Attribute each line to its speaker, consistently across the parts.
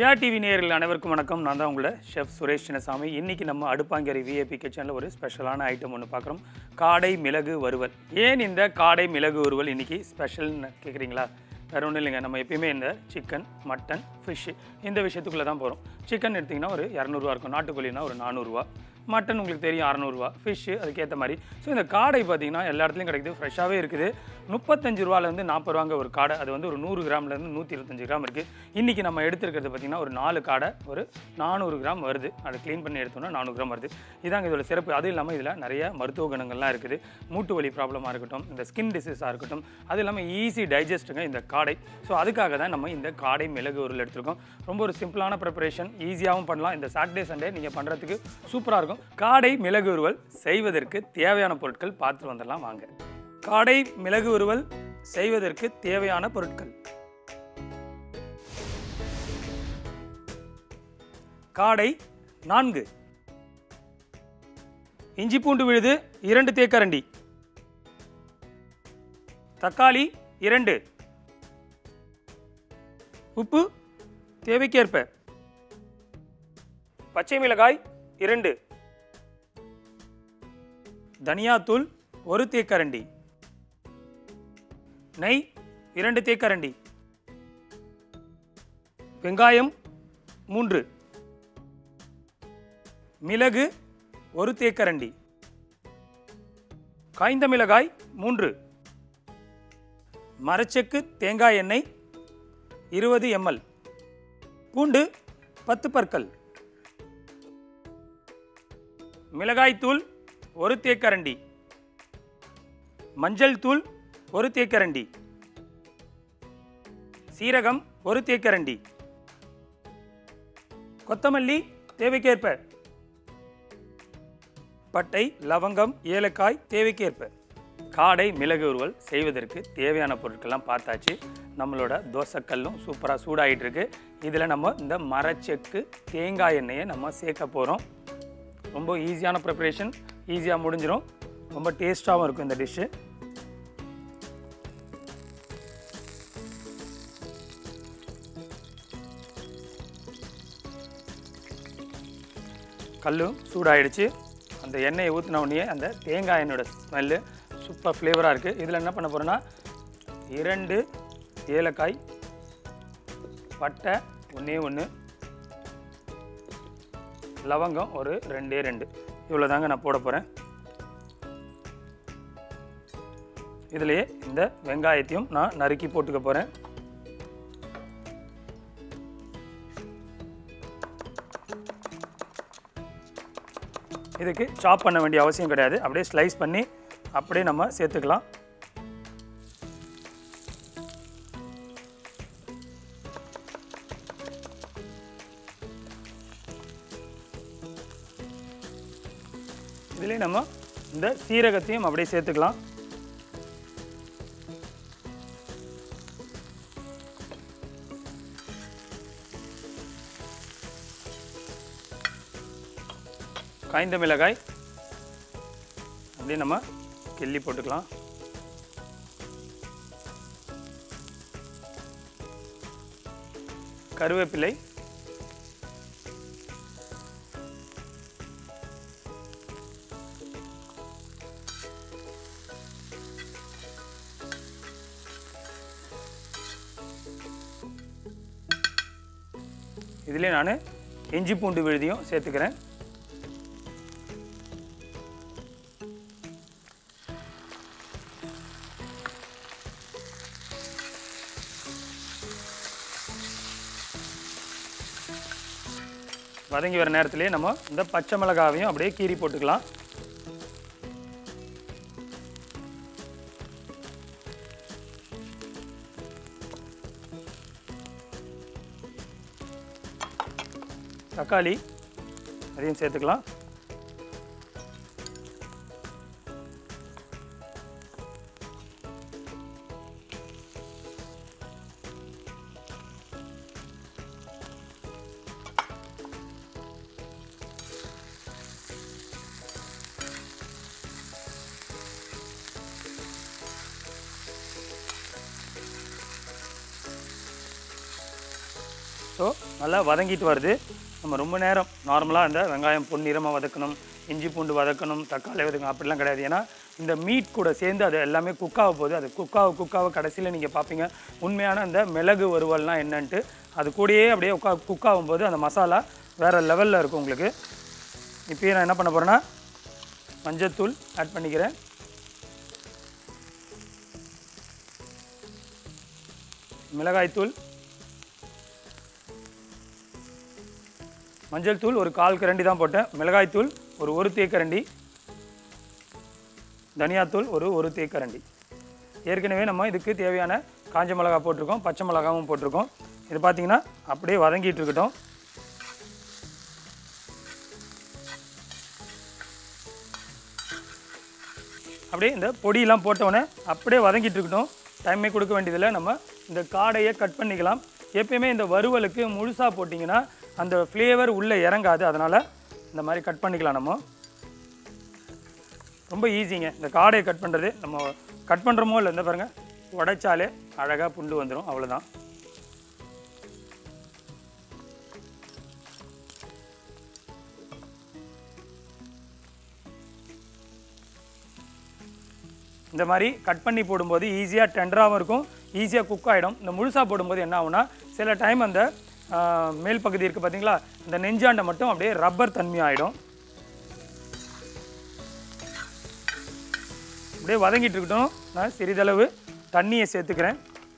Speaker 1: Jaya TV நேயர்கள் அனைவருக்கும் வணக்கம். நான் தான் உங்களோட ஷெஃப் சுரேஷ் சின்னசாமி. இன்றைக்கி நம்ம அடுப்பாங்கரை விஐபி கிச்சனில் ஒரு ஸ்பெஷலான ஐட்டம் ஒன்று பார்க்குறோம். காடை மிளகு வறுவல். ஏன் இந்த காடை மிளகு வறுவல் இன்றைக்கி ஸ்பெஷல்னு கேட்குறீங்களா? வேறு ஒன்றும் இல்லைங்க. நம்ம எப்பயுமே இந்த சிக்கன், மட்டன், ஃபிஷ்ஷு இந்த விஷயத்துக்குள்ளே தான் போகிறோம். சிக்கன் எடுத்திங்கன்னா ஒரு 200 இருக்கும், நாட்டுக்கோழினா ஒரு 400, மட்டன் உங்களுக்கு தெரியும் 600, ஃபிஷ்ஷு அதுக்கேற்ற மாதிரி. ஸோ இந்த காடை பார்த்திங்கன்னா எல்லா இடத்துலையும் கிடைக்குது, ஃப்ரெஷ்ஷாகவே இருக்குது. 35 ரூபாலேருந்து 40 ரூபாங்க ஒரு காடை. அது வந்து ஒரு 100 கிராம்லேருந்து 125 கிராம் இருக்குது. இன்றைக்கி நம்ம எடுத்துருக்கிறது பார்த்திங்கன்னா ஒரு 4 காடை ஒரு 400 கிராம் வருது. அதை க்ளீன் பண்ணி எடுத்தோம்னா 400 கிராம் வருது. இதாங்க இதோட சிறப்பு. அதுவும் இல்லாமல் இதில் நிறைய மருத்துவ குணங்கள்லாம் இருக்குது. மூட்டு வலி ப்ராப்ளமாக இருக்கட்டும், இந்த ஸ்கின் டிசீஸாக இருக்கட்டும், அது இல்லாமல் ஈஸி டைஜஸ்ட்டுங்க இந்த காடை. ஸோ அதுக்காக தான் நம்ம இந்த காடை மிளகு உருள் எடுத்துருக்கோம். ரொம்ப ஒரு சிம்பிளான ப்ரிப்பரேஷன், ஈஸியாகவும் பண்ணலாம். இந்த சாட்டர்டே சண்டே நீங்கள் பண்ணுறதுக்கு சூப்பராக இருக்கும். காடை மிளகு உருவல் செய்வதற்கு தேவையான பொருட்கள் பார்த்துட்டு வந்துடலாம் வாங்க. காடை மிளகு உருவல் செய்வதற்கு தேவையான பொருட்கள்: காடை 4, இஞ்சி பூண்டு விழுது 2 தேக்கரண்டி, தக்காளி 2, உப்பு தேவைக்கேற்ப, பச்சை மிளகாய் 2, தனியாத்தூள் 1 தேக்கரண்டி, நெய் 2 தேக்கரண்டி, வெங்காயம் 3, மிளகு 1 தேக்கரண்டி, காய்ந்த மிளகாய் 3, மரச்செக்கு தேங்காய் எண்ணெய் 20 ml, பூண்டு 10 பற்கள், மிளகாய்த்தூள் 1 தேக்கரண்டி, மஞ்சள் தூள் 1 தேக்கரண்டி, சீரகம் 1 தேக்கரண்டி, கொத்தமல்லி தேவைக்கேற்ப, பட்டை, லவங்கம், ஏலக்காய் தேவைக்கேற்ப. காடை மிளகு உருவல் செய்வதற்கு தேவையான பொருட்கள்லாம் பார்த்தாச்சு. நம்மளோட தோசைக்கல்லும் சூப்பராக சூடாகிட்டு இருக்கு. இதில் நம்ம இந்த மரச்செக்கு தேங்காய் எண்ணெயை நம்ம சேர்க்க போகிறோம். ரொம்ப ஈஸியான ப்ரிப்பரேஷன், ஈஸியாக முடிஞ்சிடும். ரொம்ப டேஸ்ட்டாகவும் இருக்கும் இந்த டிஷ்ஷு. கல்லும் சூடாகிடுச்சு. அந்த எண்ணெயை ஊற்றின உடனே அந்த தேங்காய் எண்ணெயோட ஸ்மெல்லு சூப்பர் ஃப்ளேவராக இருக்குது. இதில் என்ன பண்ண போகிறோன்னா 2 ஏலக்காய், பட்டை 1, லவங்கம் ஒரு 2, இவ்வளோ தாங்க நான் போட போகிறேன். இதுலேயே இந்த வெங்காயத்தையும் நான் நறுக்கி போட்டுக்க போகிறேன். இதுக்கு சாப் பண்ண வேண்டிய அவசியம் கிடையாது. அப்படியே ஸ்லைஸ் பண்ணி அப்படியே நம்ம சேர்த்துக்கலாம். இதுலேயே நம்ம இந்த சீரகத்தையும் அப்படியே சேர்த்துக்கலாம். காய்ந்த மிளகாய் அப்படியே நம்ம கிள்ளி போட்டுக்கலாம். கருவேப்பிலை, இதிலே நான் இஞ்சி பூண்டு விழுதியும் சேர்த்துக்கிறேன். வதங்கி வர நேரத்திலே நம்ம இந்த பச்சை மிளகாவையும் அப்படியே கீறி போட்டுக்கலாம். தக்காளி அதையும் சேர்த்துக்கலாம். ஸோ நல்லா வதங்கிட்டு வருது. நம்ம ரொம்ப நேரம் நார்மலாக இந்த வெங்காயம் பொன்னிறமாக வதக்கணும், இஞ்சி பூண்டு வதக்கணும், தக்காளி வதக்கணும் அப்படிலாம் கிடையாது. ஏன்னா இந்த மீட் கூட சேர்ந்து அது எல்லாமே குக்காக போகுது. அது குக்காக கடைசியில் நீங்கள் பார்ப்பீங்க உண்மையான அந்த மிளகு வறுவல்னால் என்னன்ட்டு. அது கூடயே அப்படியே குக்காகும்போது அந்த மசாலா வேறு லெவலில் இருக்கும் உங்களுக்கு. இப்போயே நான் என்ன பண்ண போகிறேன்னா மஞ்சத்தூள் ஆட் பண்ணிக்கிறேன். மிளகாய்த்தூள், மஞ்சள் தூள் ஒரு 1/4 கரண்டி தான் போட்டேன். மிளகாய்த்தூள் ஒரு தேக்கரண்டி, தனியாத்தூள் ஒரு தேக்கரண்டி. ஏற்கனவே நம்ம இதுக்கு தேவையான காஞ்ச மிளகா போட்டிருக்கோம், பச்சை மிளகாவும் போட்டிருக்கோம். இது பார்த்திங்கன்னா அப்படியே வதங்கிட்டு இருக்கட்டும். அப்படியே இந்த பொடியெல்லாம் போட்டோன்னே அப்படியே வதங்கிட்டு இருக்கட்டும். டைமே கொடுக்க வேண்டியதில்லை. நம்ம இந்த காடையை கட் பண்ணிக்கலாம். எப்பயுமே இந்த வறுவலுக்கு முழுசாக போட்டிங்கன்னா அந்த ஃப்ளேவர் உள்ளே இறங்காது. அதனால் இந்த மாதிரி கட் பண்ணிக்கலாம். நம்ம ரொம்ப ஈஸிங்க இந்த காடையை கட் பண்ணுறது. நம்ம கட் பண்ணுறோமோ இல்லை, இந்த பாருங்கள், உடைச்சாலே அழகாக புண்டு வந்துடும். அவ்வளோதான். இந்த மாதிரி கட் பண்ணி போடும்போது ஈஸியாக டெண்டராகவும் இருக்கும், ஈஸியாக குக் ஆகிடும். இந்த முழுசாக போடும்போது என்ன ஆகுனா சில டைம் அந்த மேல் பகுதி இருக்குது பார்த்தீங்களா, இந்த நெஞ்சாண்டை மட்டும் அப்படியே ரப்பர் தன்மை ஆகிடும். அப்படியே வதங்கிட்டு இருக்கட்டும். நான் சிறிதளவு தண்ணியை சேர்த்துக்கிறேன்.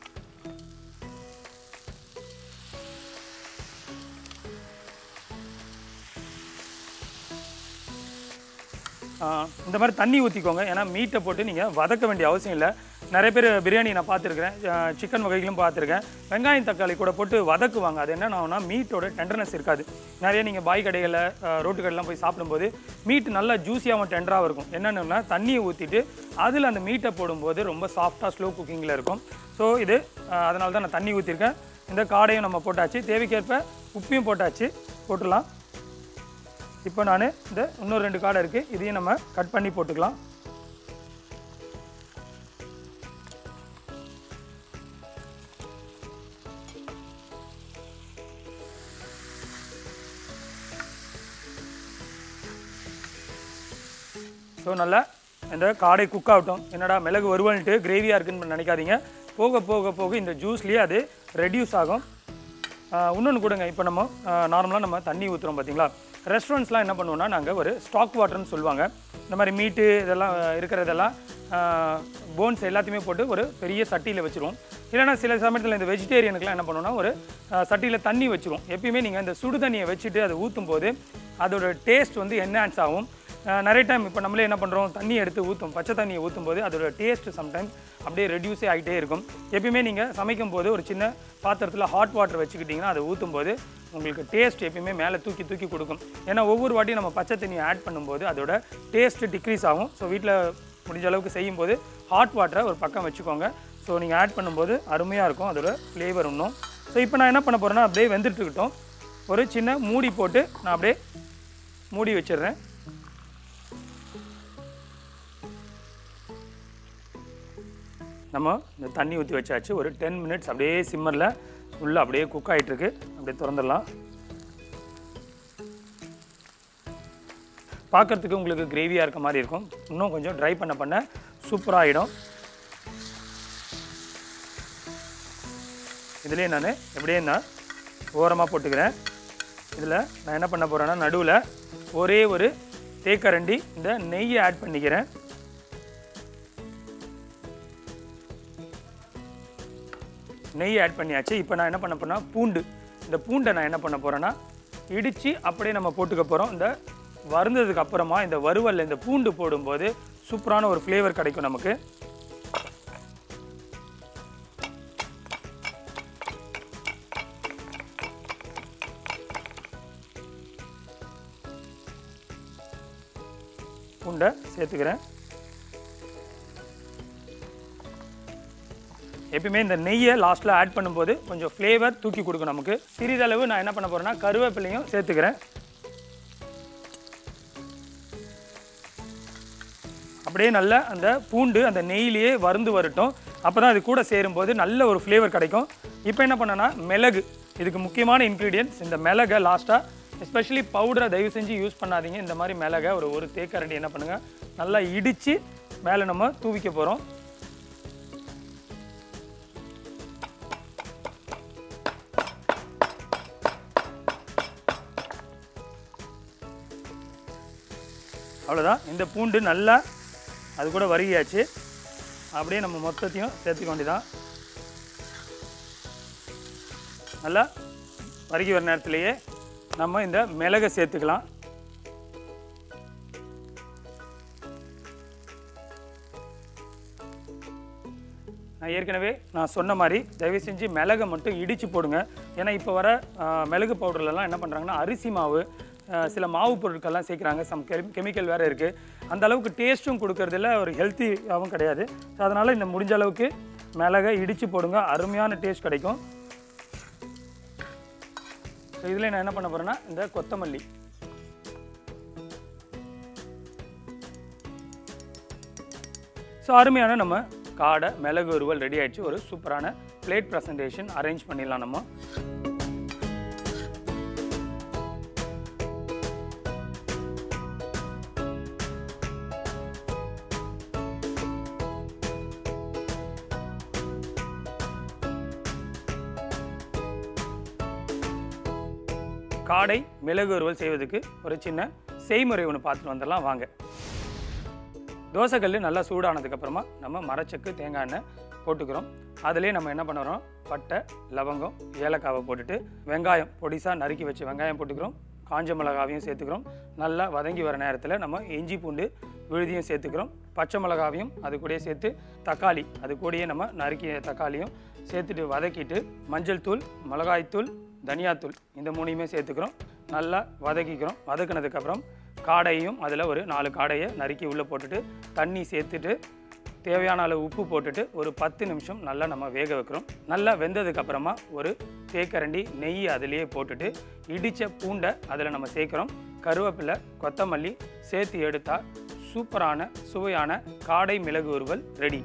Speaker 1: இந்த மாதிரி தண்ணி ஊற்றிக்கோங்க. ஏன்னா மீட்டை போட்டு நீங்கள் வதக்க வேண்டிய அவசியம் இல்லை. நிறைய பேர் பிரியாணி நான் பார்த்துருக்கிறேன், சிக்கன் வகைகளும் பார்த்துருக்கேன், வெங்காயம் தக்காளி கூட போட்டு வதக்குவாங்க. அது என்னன்னா மீட்டோட டெண்டர்னஸ் இருக்காது. நிறைய நீங்கள் பாய் கடைகளில் ரோட்டு கடையெல்லாம் போய் சாப்பிடும்போது மீட் நல்லா ஜூஸியாகவும் டெண்டராகவும் இருக்கும். என்னென்னா தண்ணியை ஊற்றிட்டு அதில் அந்த மீட்டை போடும்போது ரொம்ப சாஃப்டாக ஸ்லோ குக்கிங்கில் இருக்கும். ஸோ இது அதனால தான் நான் தண்ணி ஊற்றிருக்கேன். இந்த காடையும் நம்ம போட்டாச்சு, தேவைக்கேற்ப உப்பையும் போட்டுடலாம். இப்போ நான் இந்த இன்னொரு 2 காடை இருக்குது, இதையும் நம்ம கட் பண்ணி போட்டுக்கலாம். ஸோ நல்லா இந்த காடை குக் ஆகட்டும். என்னடா மிளகு வறுவல்ட்டு கிரேவியாக இருக்குன்னு நினைக்காதீங்க. போக போக போக இந்த ஜூஸ்லேயே அது ரெடியூஸ் ஆகும். இன்னொன்று கொடுங்க. இப்போ நம்ம நார்மலாக நம்ம தண்ணி ஊற்றுறோம் பார்த்தீங்களா, ரெஸ்டாரண்ட்ஸ்லாம் என்ன பண்ணுவோன்னா நாங்கள் ஒரு ஸ்டாக் வாட்டர்னு சொல்லுவாங்க. இந்த மாதிரி மீட்டு இதெல்லாம் இருக்கிறதெல்லாம் போன்ஸ் எல்லாத்தையுமே போட்டு ஒரு பெரிய சட்டியில் வச்சுருவோம். இல்லைனா சில சமயத்தில் இந்த வெஜிடேரியனுக்குலாம் என்ன பண்ணுவோன்னா ஒரு சட்டியில் தண்ணி வச்சுருவோம். எப்பயுமே நீங்கள் இந்த சுடு தண்ணியை வச்சுட்டு அதை ஊற்றும் போது அதோட டேஸ்ட் வந்து என்ஹான்ஸ் ஆகும். நிறைய டைம் இப்போ நம்மளே என்ன பண்ணுறோம், தண்ணி எடுத்து ஊற்றும், பச்சை தண்ணியை ஊற்றும் போது அதோட டேஸ்ட்டு சம்டைம்ஸ் அப்படியே ரெடியூஸே ஆகிட்டே இருக்கும். எப்பயுமே நீங்கள் சமைக்கும் போது ஒரு சின்ன பாத்திரத்தில் ஹாட் வாட்டர் வச்சுக்கிட்டிங்கன்னா அதை ஊற்றும் போது உங்களுக்கு டேஸ்ட் எப்பயுமே மேலே தூக்கி கொடுக்கும். ஏன்னா ஒவ்வொரு வாட்டியும் நம்ம பச்சை தண்ணியை ஆட் பண்ணும்போது அதோட டேஸ்ட்டு டிக்ரீஸ் ஆகும். ஸோ வீட்டில் முடிஞ்ச அளவுக்கு செய்யும்போது ஹாட் வாட்டரை ஒரு பக்கம் வச்சுக்கோங்க. ஸோ நீங்கள் ஆட் பண்ணும்போது அருமையாக இருக்கும் அதோட ஃப்ளேவர் இன்னும். ஸோ இப்போ நான் என்ன பண்ண போகிறேன்னா அப்படியே வெந்துட்டுருக்கட்டும். ஒரு சின்ன மூடி போட்டு நான் அப்படியே மூடி வச்சிடுறேன். நம்ம இந்த தண்ணி ஊற்றி வச்சாச்சு. ஒரு 10 மினிட்ஸ் அப்படியே சிம்மரில் ஃபுல்லாக அப்படியே குக் ஆகிட்டுருக்கு. அப்படியே திறந்துடலாம். பார்க்குறதுக்கு உங்களுக்கு கிரேவியாக இருக்க மாதிரி இருக்கும். இன்னும் கொஞ்சம் ட்ரை பண்ண சூப்பராக ஆகிடும். இதுலேயே நான் எப்படியே நான் ஓரமாக போட்டுக்கிறேன். இதில் நான் என்ன பண்ண போகிறேன்னா நடுவில் ஒரே ஒரு தேக்கரண்டி இந்த நெய்யை ஆட் பண்ணிக்கிறேன். நெய் ஆட் பண்ணியாச்சு. இப்போ நான் என்ன பண்ண போகிறேன்னா பூண்டு, இந்த பூண்டை நான் என்ன பண்ண போகிறேன்னா இடித்து அப்படியே நம்ம போட்டுக்க போகிறோம். இந்த வறுந்ததுக்கு அப்புறமா இந்த வறுவலில் இந்த பூண்டு போடும்போது சூப்பரான ஒரு ஃப்ளேவர் கிடைக்கும் நமக்கு. பூண்டை சேர்த்துக்கிறேன். எப்பயுமே இந்த நெய்யை லாஸ்ட்டில் ஆட் பண்ணும்போது கொஞ்சம் ஃப்ளேவர் தூக்கி கொடுக்கும் நமக்கு. சிறிதளவு நான் என்ன பண்ண போகிறேன்னா கருவேப்பிலையும் சேர்த்துக்கிறேன். அப்படியே நல்லா அந்த பூண்டு அந்த நெய்யிலேயே வறுந்து வரட்டும். அப்போ தான் அது கூட சேரும்போது நல்ல ஒரு ஃப்ளேவர் கிடைக்கும். இப்போ என்ன பண்ணேன்னா மிளகு, இதுக்கு முக்கியமான இன்க்ரீடியன்ட்ஸ் இந்த மிளகை லாஸ்ட்டாக, எஸ்பெஷலி பவுடரை தயவு செஞ்சு யூஸ் பண்ணாதீங்க. இந்த மாதிரி மிளகை ஒரு தேக்கரண்டி என்ன பண்ணுங்கள் நல்லா இடித்து மேலே நம்ம தூவிக்க போகிறோம். அவ்வளோதான். இந்த பூண்டு நல்லா அது கூட வறுகியாச்சு. அப்படியே நம்ம மொத்தத்தையும் சேர்த்துக்க வேண்டியதான். நல்லா வறுகி வர நேரத்திலேயே நம்ம இந்த மிளகை சேர்த்துக்கலாம். ஏற்கனவே நான் சொன்ன மாதிரி தயவு செஞ்சு மிளகை மட்டும் இடித்து போடுங்க. ஏன்னா இப்போ வர மிளகு பவுடர்லலாம் என்ன பண்ணுறாங்கன்னா அரிசி மாவு, சில மாவு பொருட்கள்லாம் சேர்க்குறாங்க. சம் கெமிக்கல் வேறு இருக்குது. அந்த அளவுக்கு டேஸ்ட்டும் கொடுக்கறதில்ல, ஒரு ஹெல்த்தியாகவும் கிடையாது. ஸோ அதனால் இந்த முடிஞ்ச அளவுக்கு மிளகை இடித்து போடுங்க, அருமையான டேஸ்ட் கிடைக்கும். ஸோ இதில் நான் என்ன பண்ண போகிறேன்னா இந்த கொத்தமல்லி, ஸோ அருமையான நம்ம காடை மிளகு வறுவல் ரெடி ஆகிடுச்சு. ஒரு சூப்பரான பிளேட் ப்ரெசன்டேஷன் அரேஞ்ச் பண்ணிடலாம் நம்ம. காடை மிளகு வறுவல் செய்வதுக்கு ஒரு சின்ன செய்முறை ஒன்று பார்த்துட்டு வந்துடலாம் வாங்க. தோசைக்கல் நல்லா சூடானதுக்கப்புறமா நம்ம மரச்சக்கு தேங்காய் எண்ணெய் போட்டுக்கிறோம். அதிலே நம்ம என்ன பண்ணுறோம், பட்டை, லவங்கம், ஏலக்காவை போட்டுட்டு வெங்காயம் பொடிசாக நறுக்கி வச்சு வெங்காயம் போட்டுக்கிறோம். காஞ்ச மிளகாவையும் சேர்த்துக்கிறோம். நல்லா வதங்கி வர நேரத்தில் நம்ம இஞ்சி பூண்டு விழுதியும் சேர்த்துக்கிறோம். பச்சை மிளகாவையும் அது கூடயே சேர்த்து, தக்காளி அது கூடயே நம்ம நறுக்கிய தக்காளியும் சேர்த்துட்டு வதக்கிட்டு, மஞ்சள் தூள், மிளகாய்த்தூள், தனியாத்தூள் இந்த மூணையுமே சேர்த்துக்கிறோம். நல்லா வதக்கிக்கிறோம். வதக்கினதுக்கப்புறம் காடையும் அதில் ஒரு 4 காடையை நறுக்கி உள்ளே போட்டுட்டு தண்ணி சேர்த்துட்டு தேவையான அளவு உப்பு போட்டுட்டு ஒரு 10 நிமிஷம் நல்லா நம்ம வேக வைக்கிறோம். நல்லா வெந்ததுக்கப்புறமா ஒரு தேக்கரண்டி நெய் அதிலேயே போட்டுட்டு இடித்த பூண்டை அதில் நம்ம சேர்க்குறோம். கருவேப்பிலை, கொத்தமல்லி சேர்த்து எடுத்தால் சூப்பரான சுவையான காடை மிளகு வறுவல் ரெடி.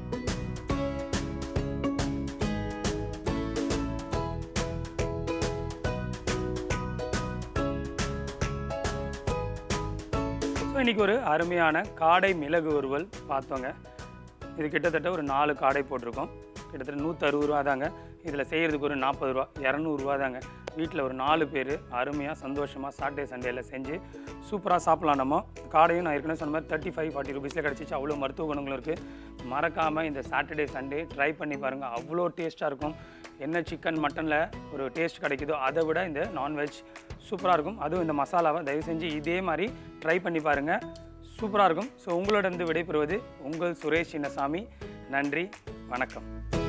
Speaker 1: ஸோ இன்றைக்கி ஒரு அருமையான காடை மிளகு வறுவல் பார்த்தோங்க. இது கிட்டத்தட்ட ஒரு 4 காடை போட்டிருக்கோம். கிட்டத்தட்ட 160 ரூபா தாங்க. இதில் செய்கிறதுக்கு ஒரு 40 ரூபா, 200 ரூபா தாங்க. வீட்டில் ஒரு 4 பேர் அருமையாக சந்தோஷமாக சாட்டர்டே சண்டேயில் செஞ்சு சூப்பராக சாப்பிட்லாம். நம்ம காடையும் நான் ஏற்கனவே சொன்ன மாதிரி 35-40 ருபீஸில் கிடச்சிச்சு. அவ்வளோ மருத்துவ குணங்களும் இருக்குது. மறக்காமல் இந்த சாட்டர்டே சண்டே ட்ரை பண்ணி பாருங்கள். அவ்வளோ டேஸ்ட்டாக இருக்கும். என்ன சிக்கன் மட்டனில் ஒரு டேஸ்ட் கிடைக்குதோ அதை விட இந்த நான்வெஜ் சூப்பராக இருக்கும். அதுவும் இந்த மசாலாவை தயவு செஞ்சு இதே மாதிரி ட்ரை பண்ணி பாருங்கள், சூப்பராக இருக்கும். ஸோ உங்களோட விடைபெறுவது உங்கள் சுரேஷ் சின்னசாமி. நன்றி, வணக்கம்.